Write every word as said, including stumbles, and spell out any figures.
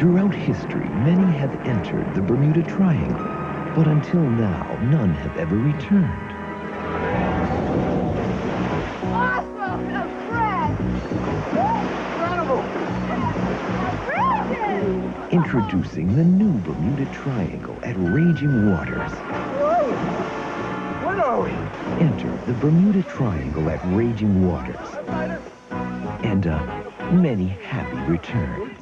Throughout history, many have entered the Bermuda Triangle, but until now, none have ever returned. Awesome! A friend! Incredible! Brilliant! Introducing the new Bermuda Triangle at Raging Waters. Whoa! What are we? Enter the Bermuda Triangle at Raging Waters. And a many happy returns.